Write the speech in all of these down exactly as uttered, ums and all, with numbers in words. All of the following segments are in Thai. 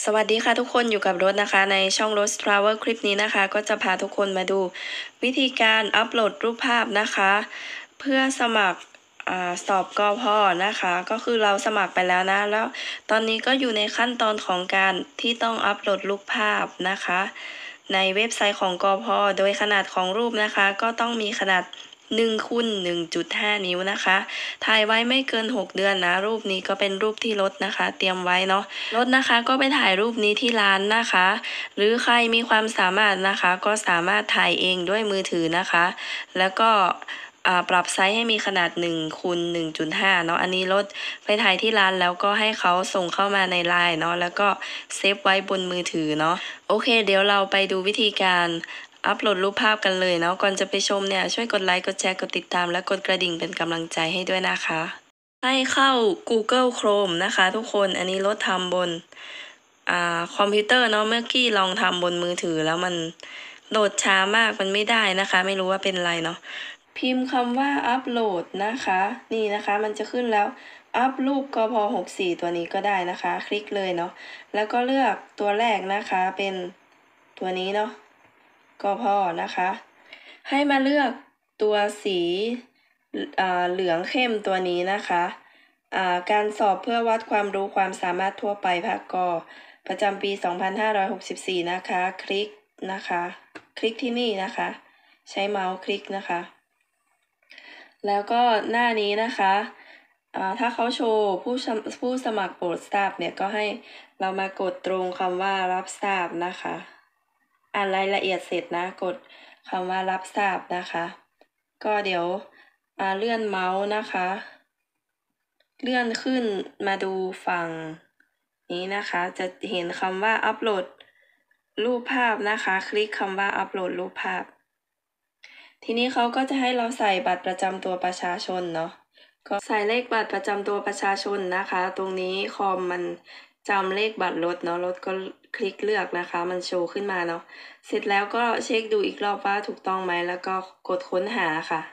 สวัสดีค่ะทุกคนอยู่กับรถนะคะในช่อง Rose Travel คลิปนี้นะคะก็จะพาทุกคนมาดูวิธีการอัปโหลดรูปภาพนะคะเพื่อสมัครอาสอบกพ.นะคะก็คือเราสมัครไปแล้วนะแล้วตอนนี้ก็อยู่ในขั้นตอนของการที่ต้องอัปโหลดรูปภาพนะคะในเว็บไซต์ของกพ.โดยขนาดของรูปนะคะก็ต้องมีขนาดหนึ่งคูณหนึ่งจุดห้า นิ้วนะคะถ่ายไว้ไม่เกินหกเดือนนะรูปนี้ก็เป็นรูปที่รถนะคะเตรียมไว้เนาะรถนะคะก็ไปถ่ายรูปนี้ที่ร้านนะคะหรือใครมีความสามารถนะคะก็สามารถถ่ายเองด้วยมือถือนะคะแล้วก็ปรับไซส์ให้มีขนาดหนึ่งคูณหนึ่งจุดห้า เนาะอันนี้รถไปถ่ายที่ร้านแล้วก็ให้เขาส่งเข้ามาในไลน์เนาะแล้วก็เซฟไว้บนมือถือเนาะโอเคเดี๋ยวเราไปดูวิธีการอัปโหลดรูปภาพกันเลยเนาะก่อนจะไปชมเนี่ยช่วยกดไลค์กดแชร์กดติดตามและกดกระดิ่งเป็นกำลังใจให้ด้วยนะคะให้เข้า Google Chrome นะคะทุกคนอันนี้รถทำบนอ่าคอมพิวเตอร์เนาะเมื่อกี้ลองทำบนมือถือแล้วมันโหลดช้ามากมันไม่ได้นะคะไม่รู้ว่าเป็นไรเนาะพิมพ์คำว่าอัปโหลดนะคะนี่นะคะมันจะขึ้นแล้วอัพรูปกพหกสิบสี่ตัวนี้ก็ได้นะคะคลิกเลยเนาะแล้วก็เลือกตัวแรกนะคะเป็นตัวนี้เนาะกพนะคะให้มาเลือกตัวสีเหลืองเข้มตัวนี้นะคะการสอบเพื่อวัดความรู้ความสามารถทั่วไปภาคกประจำปีสองพันห้าร้อยหกสิบสี่นะคะคลิกนะคะคลิกที่นี่นะคะใช้เมาส์คลิกนะคะแล้วก็หน้านี้นะคะถ้าเขาโชว์ผู้ผู้สมัครโปรดทราบเนี่ยก็ให้เรามากดตรงคำว่ารับทราบนะคะอ่านรายละเอียดเสร็จนะกดคำว่ารับทราบนะคะก็เดี๋ยวเลื่อนเมาส์นะคะเลื่อนขึ้นมาดูฝั่งนี้นะคะจะเห็นคำว่าอัปโหลดรูปภาพนะคะคลิกคำว่าอัปโหลดรูปภาพทีนี้เขาก็จะให้เราใส่บัตรประจำตัวประชาชนเนาะก็ใส่เลขบัตรประจำตัวประชาชนนะคะตรงนี้คอมมันจำเลขบัตรรถเนาะรถก็คลิกเลือกนะคะมันโชว์ขึ้นมาเนาะเสร็จแล้วก็เช็คดูอีกรอบว่าถูกต้องไหมแล้วก็กดค้นหาค่ะ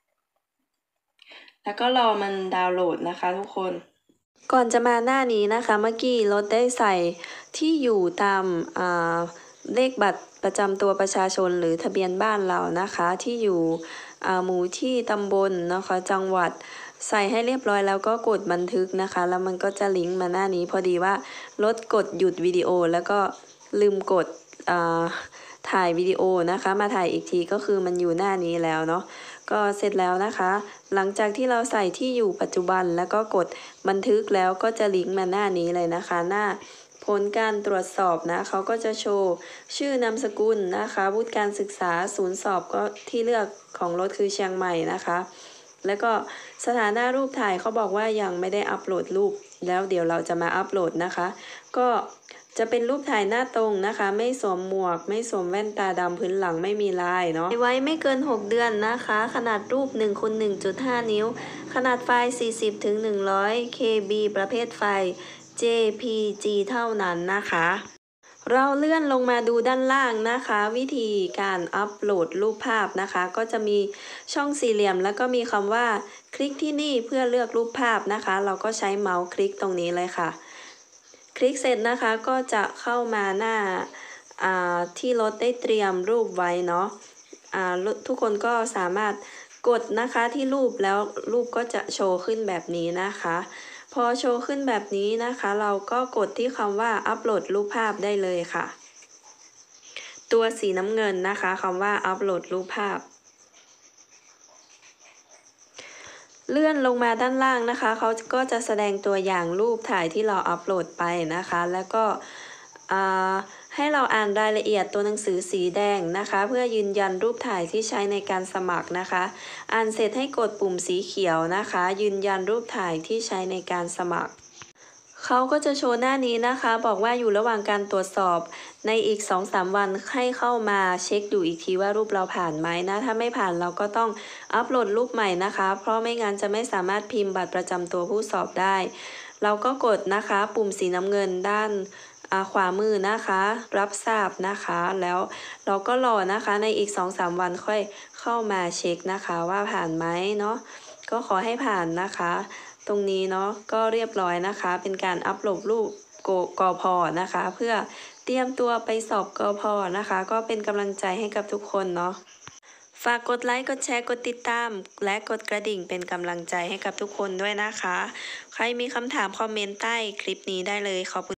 แล้วก็รอมันดาวน์โหลดนะคะทุกคนก่อนจะมาหน้านี้นะคะเมื่อกี้รถได้ใส่ที่อยู่ตามเลขบัตรประจำตัวประชาชนหรือทะเบียนบ้านเรานะคะที่อยู่หมู่ที่ตำบลนะคะจังหวัดใส่ให้เรียบร้อยแล้วก็กดบันทึกนะคะแล้วมันก็จะลิงก์มาหน้านี้พอดีว่ารถกดหยุดวิดีโอแล้วก็ลืมกดถ่ายวิดีโอนะคะมาถ่ายอีกทีก็คือมันอยู่หน้านี้แล้วเนาะก็เสร็จแล้วนะคะหลังจากที่เราใส่ที่อยู่ปัจจุบันแล้วก็กดบันทึกแล้วก็จะลิงก์มาหน้านี้เลยนะคะหน้าผลการตรวจสอบนะเขาก็จะโชว์ชื่อนามสกุลนะคะวุฒิการศึกษาศูนย์สอบก็ที่เลือกของรถคือเชียงใหม่นะคะแล้วก็สถานะรูปถ่ายเขาบอกว่ายังไม่ได้อัปโหลดรูปแล้วเดี๋ยวเราจะมาอัปโหลดนะคะก็จะเป็นรูปถ่ายหน้าตรงนะคะไม่สวมหมวกไม่สวมแว่นตาดำพื้นหลังไม่มีลายเนาะไว้ไม่เกินหกเดือนนะคะขนาดรูปหนึ่งคูณหนึ่งจุดห้า นิ้วขนาดไฟล์สี่สิบถึงหนึ่งร้อย เค บี ประเภทไฟล์ เจ พี จี เท่านั้นนะคะเราเลื่อนลงมาดูด้านล่างนะคะวิธีการอัปโหลดรูปภาพนะคะก็จะมีช่องสี่เหลี่ยมแล้วก็มีคำว่าคลิกที่นี่เพื่อเลือกรูปภาพนะคะเราก็ใช้เมาส์คลิกตรงนี้เลยค่ะคลิกเสร็จนะคะก็จะเข้ามาหน้าที่รถได้เตรียมรูปไว้เนาะทุกคนก็สามารถกดนะคะที่รูปแล้วรูปก็จะโชว์ขึ้นแบบนี้นะคะพอโชว์ขึ้นแบบนี้นะคะเราก็กดที่คำว่าอัปโหลดรูปภาพได้เลยค่ะตัวสีน้ำเงินนะคะคำว่าอัปโหลดรูปภาพเลื่อนลงมาด้านล่างนะคะเขาก็จะแสดงตัวอย่างรูปถ่ายที่เราอัปโหลดไปนะคะแล้วก็ให้เราอ่านรายละเอียดตัวหนังสือสีแดงนะคะเพื่อยืนยันรูปถ่ายที่ใช้ในการสมัครนะคะอ่านเสร็จให้กดปุ่มสีเขียวนะคะยืนยันรูปถ่ายที่ใช้ในการสมัครเขาก็จะโชว์หน้านี้นะคะบอกว่าอยู่ระหว่างการตรวจสอบในอีก สองถึงสาม วันให้เข้ามาเช็คดูอีกทีว่ารูปเราผ่านไหมนะถ้าไม่ผ่านเราก็ต้องอัปโหลดรูปใหม่นะคะเพราะไม่งั้นจะไม่สามารถพิมพ์บัตรประจำตัวผู้สอบได้เราก็กดนะคะปุ่มสีน้ำเงินด้านขวามือนะคะรับทราบนะคะแล้วเราก็รอนะคะในอีก สองถึงสาม วันค่อยเข้ามาเช็คนะคะว่าผ่านไหมเนาะก็ขอให้ผ่านนะคะตรงนี้เนาะก็เรียบร้อยนะคะเป็นการอัปโหลดรูปกกพนะคะ เพื่อเตรียมตัวไปสอบกพนะคะ ก็เป็นกำลังใจให้กับทุกคนเนาะฝากกดไลค์กดแชร์กดติดตามและกดกระดิ่งเป็นกำลังใจให้กับทุกคนด้วยนะคะใครมีคำถามคอมเมนต์ใต้คลิปนี้ได้เลยขอบคุณ